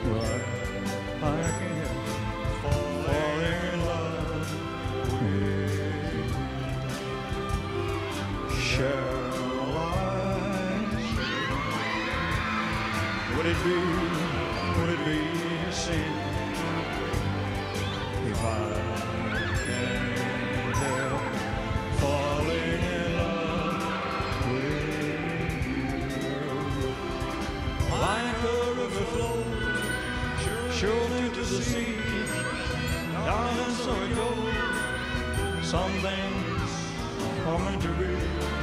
Well, I can't help falling in love with you. Shall I? Would it be a sin if I can't help falling in love with you? Like a river flows surely to the sea, darling, so it goes. Some things are meant to be.